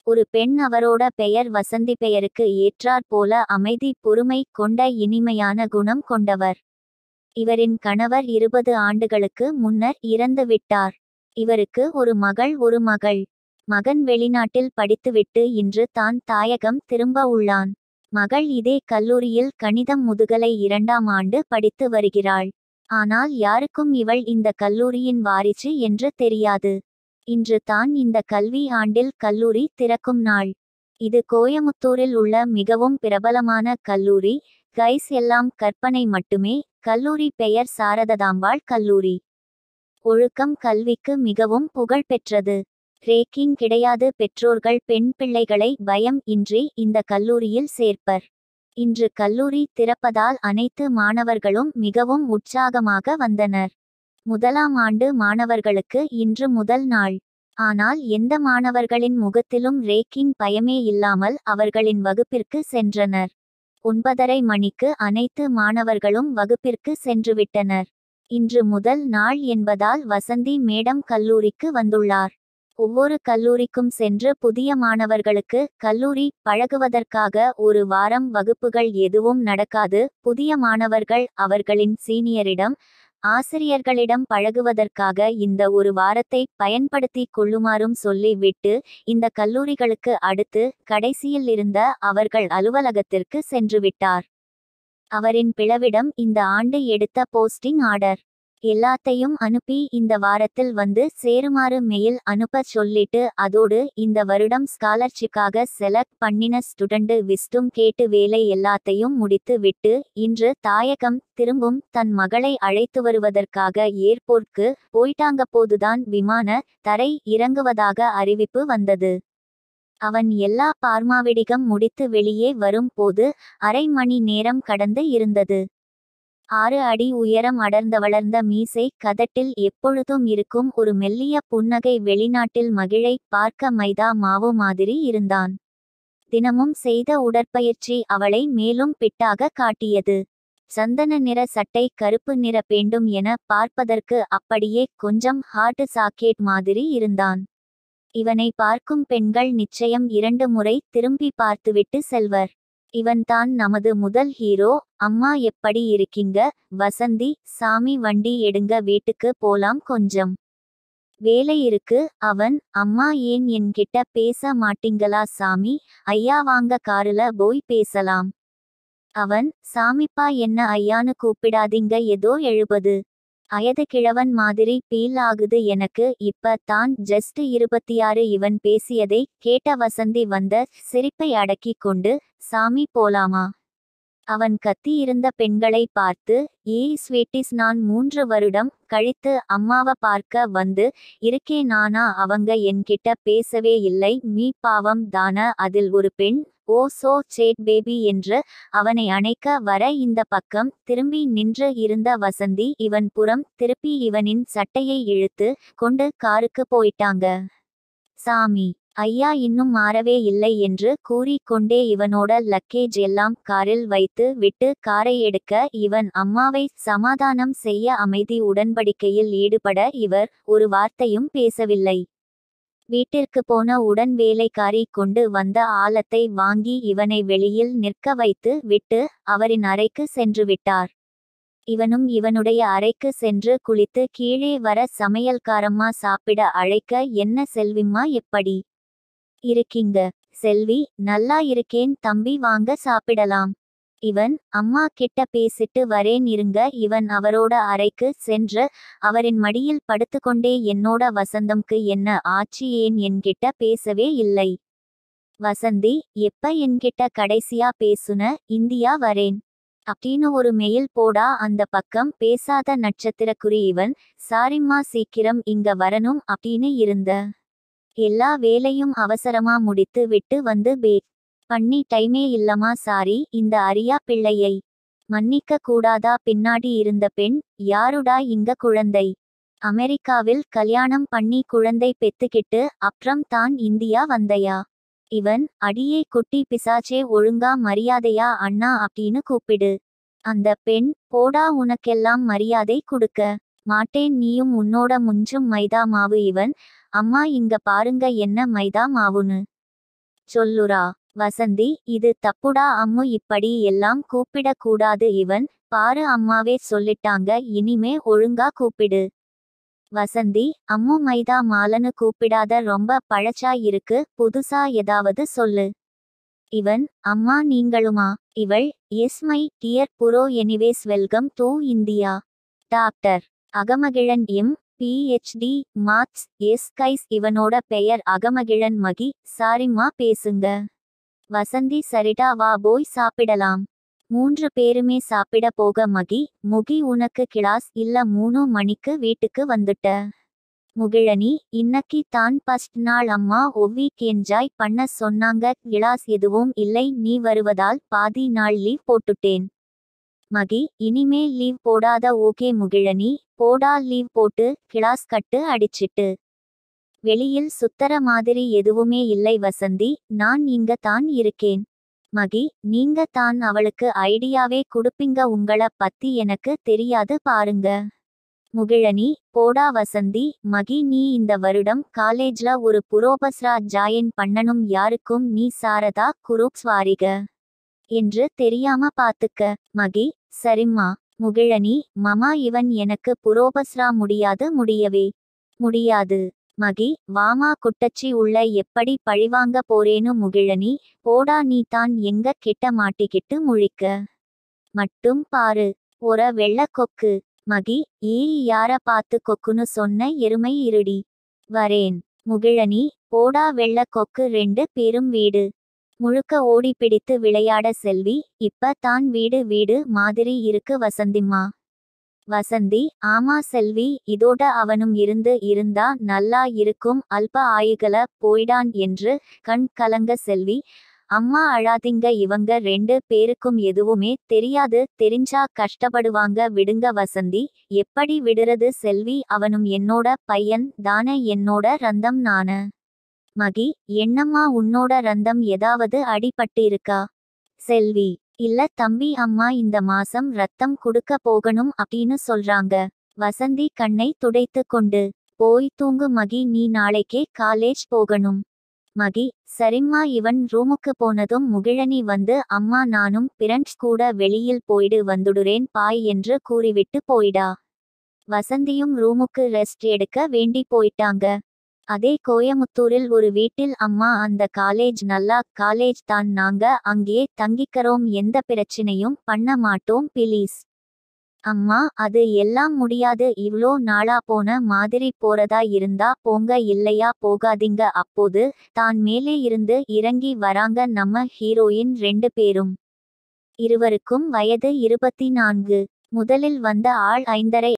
ஒரு பெண். அவரோட பெயர் வசந்தி. பெயருக்கு ஏற்றாற் போல அமைதி பொறுமை கொண்ட இனிமையான குணம் கொண்டவர். இவரின் கணவர் 20 ஆண்டுகளுக்கு முன்னர் இறந்துவிட்டார். இவருக்கு ஒரு மகள் ஒரு மகள். மகன் வெளிநாட்டில் படித்துவிட்டு இன்று தான் தாயகம் திரும்ப உள்ளான். மகள் இதே கல்லூரியில் கணிதம் முதுகலை 2ஆம் ஆண்டு படித்து வருகிறாள். ஆனால் யாருக்கும் இவள் இந்த கல்லூரியின் வாரிசு என்று தெரியாது. இன்று தான் இந்த கல்வி ஆண்டில் கல்லூரி திறக்கும் நாள். இது கோயமுத்தூரில் உள்ள மிகவும் பிரபலமான கல்லூரி. கைஸ், எல்லாம் கற்பனை மட்டுமே. கல்லூரி பெயர் சாரததாம்பாள் கல்லூரி. ஒழுக்கம் கல்விக்கு மிகவும் புகழ் பெற்றது. ரேக்கிங் கிடையாது. பெற்றோர்கள் பெண் பிள்ளைகளை பயம் இன்றி இந்த கல்லூரியில் சேர்ப்பர். இன்று கல்லூரி திறப்பதால் அனைத்து மாணவர்களும் மிகவும் உற்சாகமாக வந்தனர். 1ஆம் ஆண்டு மாணவர்களுக்கு இன்று முதல் நாள். ஆனால் எந்த மாணவர்களின் முகத்திலும் ரேக்கிங் பயமே இல்லாமல் அவர்களின் வகுப்பிற்கு சென்றனர். 9:30 மணிக்கு அனைத்து மாணவர்களும் வகுப்பிற்கு சென்றுவிட்டனர். இன்று முதல் நாள் என்பதால் வசந்தி மேடம் கல்லூரிக்கு வந்துள்ளார். ஒவ்வொரு கல்லூரிக்கும் சென்று புதிய மாணவர்களுக்கு கல்லூரி பழகுவதற்காக ஒரு வாரம் வகுப்புகள் எதுவும் நடக்காது. புதிய மாணவர்கள் அவர்களின் சீனியரிடம் ஆசிரியர்களிடம் பழகுவதற்காக இந்த ஒரு வாரத்தை பயன்படுத்தி கொள்ளுமாறும் சொல்லி விட்டு இந்த கல்லூரிகளுக்கு அடுத்து கடைசியில் இருந்த அவர்கள் அலுவலகத்திற்கு சென்றுவிட்டார். அவரின் பிளவிடம் இந்த ஆண்டு எடுத்த போஸ்டிங் ஆர்டர் எல்லாத்தையும் அனுப்பி இந்த வாரத்தில் வந்து சேருமாறு மெயில் அனுப்ப சொல்லிட்டு அதோடு இந்த வருடம் ஸ்காலர்ஷிப்காக செலக்ட் பண்ணின ஸ்டூடண்ட் விஸ்டும் கேட்டு வேலை எல்லாத்தையும் முடித்து விட்டு இன்று தாயகம் திரும்பும் தன் மகளை அழைத்து வருவதற்காக ஏர்போர்ட்க்கு போயிட்டாங்கப்போதுதான் விமான தரை இறங்குவதாக அறிவிப்பு வந்தது. அவன் எல்லா பார்மாவிடிகம் முடித்து வெளியே வரும் போது அரை மணி நேரம் கடந்து இருந்தது. 6 அடி உயரம் அடர்ந்தவளர்ந்த மீசை கதட்டில் எப்பொழுதும் இருக்கும் ஒரு மெல்லிய புன்னகை வெளிநாட்டில் மகிழை பார்க்க மைதா மாவு மாதிரி இருந்தான். தினமும் செய்த உடற்பயிற்சி அவளை மேலும் பிட்டாக காட்டியது. சந்தன நிற சட்டை கருப்பு நிற பேண்டும் என பார்ப்பதற்கு அப்படியே கொஞ்சம் ஹார்ட் சாக்கெட் மாதிரி இருந்தான். இவனை பார்க்கும் பெண்கள் நிச்சயம் 2 முறை திரும்பி பார்த்துவிட்டு செல்வர். இவன் தான் நமது முதல் ஹீரோ. அம்மா எப்படி இருக்கீங்க வசந்தி? சாமி வண்டி எடுங்க வீட்டுக்கு போலாம் கொஞ்சம் வேலை இருக்கு. அவன் அம்மா ஏன் என்கிட்ட பேச மாட்டீங்களா சாமி? ஐயா வாங்க காருல போய் பேசலாம். அவன் சாமிப்பா என்ன ஐயான்னு கூப்பிடாதீங்க ஏதோ 70 வயது கிழவன் மாதிரி பீல் ஆகுது எனக்கு. இப்ப தான் ஜஸ்ட் 26. இவன் பேசியதை கேட்ட வசந்தி வந்த சிரிப்பை அடக்கி கொண்டு சாமி போலாமா? அவன் கத்தியிருந்த பெண்களை பார்த்து ஏய் ஸ்வீட்டிஸ், நான் 3 வருடம் கழித்து அம்மாவை பார்க்க வந்து இருக்கேன். நானா அவங்க என்கிட்ட பேசவே இல்லை. மீ பாவம் தான அதில் ஒரு பெண். ஓ சோ சேட் பேபி என்று அவனை அணைக்க வர இந்த பக்கம் திரும்பி நின்று இருந்த வசந்தி இவன் புறம் திருப்பி இவனின் சட்டையை இழுத்து கொண்டு காருக்கு போயிட்டாங்க. சாமி ஐயா இன்னும் மாறவே இல்லை என்று கூறி கொண்டே இவனோட லக்கேஜ் எல்லாம் காரில் வைத்து விட்டு காரை எடுக்க இவன் அம்மாவை சமாதானம் செய்ய அமைதி உடன்படிக்கையில் ஈடுபட இவர் ஒரு வார்த்தையும் பேசவில்லை. வீட்டிற்கு போன உடன் வேலைக்காரி கொண்டு வந்த ஆலத்தை வாங்கி இவனை வெளியில் நிற்க வைத்து விட்டு அவரின் அறைக்கு சென்றுவிட்டார். இவனும் இவனுடைய அறைக்கு சென்று குளித்து கீழே வர சமையல்காரம்மா சாப்பிட அழைக்க என்ன செல்விம்மா எப்படி இருக்கீங்க? செல்வி நல்லா இருக்கேன் தம்பி வாங்க சாப்பிடலாம். இவன் அம்மா கிட்ட பேசிட்டு வரேன் இருங்க. இவன் அவரோட அறைக்கு சென்று அவரின் மடியில் படுத்துக்கொண்டே என்னோட வசந்தம்க்கு என்ன ஆச்சு, ஏன் என்கிட்ட பேசவே இல்லை? வசந்தி எப்ப என்கிட்ட கடைசியா பேசுன? இந்தியா வரேன் அப்படின்னு ஒரு மெயில் போடா. அந்த பக்கம் பேசாத நட்சத்திரக்குறி. இவன் சாரிம்மா சீக்கிரம் இங்க வரணும் அப்படின்னு இருந்த எல்லா வேலையும் அவசரமா முடித்து விட்டு வந்து பேக் பண்ணி டைமே இல்லமா சாரி. இந்த அரியா பிள்ளையை மன்னிக்க கூடாதா? பின்னாடி இருந்த பெண் யாருடா இங்க குழந்தை? அமெரிக்காவில் கல்யாணம் பண்ணி குழந்தை பெத்துக்கிட்டு அப்புறம் தான் இந்தியா வந்தையா? இவன் அடியே குட்டி பிசாச்சே, ஒழுங்கா மரியாதையா அண்ணா அப்படின்னு கூப்பிடு. அந்த பெண் போடா உனக்கெல்லாம் மரியாதை கொடுக்க மாட்டேன், நீயும் உன்னோட முஞ்சும் மைதா மாவு. இவன் அம்மா இங்க பாருங்க என்ன மைதா மாவுன்னு சொல்லுறா. வசந்தி, இது தப்புடா அம்மு, இப்படி எல்லாம் கூப்பிடக் கூடாது. இவன் பாரு அம்மாவே சொல்லிட்டாங்க, இனிமே ஒழுங்கா கூப்பிடு. வசந்தி, அம்மு மைதா மாலனு கூப்பிடாத, ரொம்ப பழச்சா இருக்கு, புதுசா ஏதாவது சொல்லு. இவன் அம்மா நீங்களுமா? இவள் yes my dear bro, anyways welcome to India. Doctor Agamagizhan PhD marks. Yes guys, இவனோட பெயர் அகமகிழன் மகி. சாரிம்மா, பேசுங்க. வசந்தி, சரிடா வா போய் சாப்பிடலாம். 3 பேருமே சாப்பிட போக முகி உனக்கு கிளாஸ் இல்ல, 3 மணிக்கு வீட்டுக்கு வந்துட்ட. முகிழனி, இன்னக்கி தான் ஃபர்ஸ்ட் நாள் அம்மா, வீக் என்ஜாய் பண்ண சொன்னாங்க, கிளாஸ் எதுவும் இல்லை, நீ வருவதால் பாதி நாள் லீவ் போட்டுட்டேன். மகி, இனிமே லீவ் போடாத. ஓகே முகிழனி, போடா லீவ் போட்டு, கிளாஸ் கட்டு அடிச்சிட்டு. வெளியில் சுத்தர மாதிரி எதுவுமே இல்லை வசந்தி, நான் இங்க தான் இருக்கேன். மகி, நீங்க தான் அவளுக்கு ஐடியாவே குடுப்பீங்க, உங்கள பத்தி எனக்கு தெரியாது பாருங்க. முகிழனி, போடா வசந்தி. மகி, நீ இந்த வருடம் காலேஜ்ல ஒரு புரோபஸ்ரா ஜாயின் பண்ணணும், யாருக்கும் நீ சாரதா குரூப்ஸ் வாரிக என்று தெரியாம பாத்துக்க. மகி, சரிம்மா. முகிழனி, மமா, இவன் எனக்கு புரோபஸ்ரா முடியவே முடியாது. மகி, வாமா குட்டச்சி உள்ள, எப்படி பழிவாங்க போறேனு. முகிழனி, போடா, நீ தான் எங்க கிட்ட மாட்டிக்கிட்டு முழிக்க மட்டும் பாரு, ஒர வெள்ள கொக்கு. மகி, யார பார்த்து கொக்குன்னு சொன்ன, எருமை இருடி. வரேன். முகிழனி, போடா வெள்ள கொக்கு. 2 பேரும் வீடு முழுக்க ஓடி பிடித்து விளையாட செல்வி, இப்ப தான் வீடு மாதிரி இருக்கு வசந்திம்மா. வசந்தி, ஆமா செல்வி, இதோட அவனும் இருந்தா நல்லா இருக்கும், அல்ப ஆயுகள போயிடான் என்று கண் கலங்க செல்வி. அம்மா அழாதீங்க, இவங்க 2 பேருக்கும் எதுவுமே தெரியாது, தெரிஞ்சா கஷ்டப்படுவாங்க, விடுங்க. வசந்தி, எப்படி விடுறது செல்வி, அவனும் என்னோட பையன் தானே, என்னோட ரந்தம் நான. மகி, என்னம்மா உன்னோட ரந்தம் ஏதாவது அடிபட்டிருக்கா? செல்வி, இல்ல தம்பி, அம்மா இந்த மாசம் ரத்தம் குடுக்க போகணும் அப்படின்னு சொல்றாங்க. வசந்தி கண்ணை துடைத்து கொண்டு, போய் தூங்கு மகி, நீ நாளைக்கே காலேஜ் போகணும். மகி, சரிம்மா. இவன் ரூமுக்கு போனதும் முகிழனி வந்து, அம்மா நானும் பிரண்ட்ஸ் கூட வெளியில் போயிடு வந்துடுறேன் பாய் என்று கூறிவிட்டு போயிடா. வசந்தியும் ரூமுக்கு ரெஸ்ட் எடுக்க வேண்டி போயிட்டாங்க. அதே கோயமுத்தூரில் ஒரு வீட்டில், அம்மா அந்த காலேஜ் நல்ல காலேஜ் தான், நாங்க அங்கே தங்கிக்கறோம், எந்த பிரச்சனையும் பண்ண மாட்டோம் பிளீஸ். அம்மா, அது எல்லாம் முடியாது, இவ்ளோ நாளா போன மாதிரி போறதா இருந்தா போங்க, இல்லையா போகாதீங்க. அப்போது தான் மேலே இருந்து இறங்கி வராங்க நம்ம ஹீரோயின் 2 பேரும். இருவருக்கும் வயது 24. முதலில் வந்த ஆள் 5.5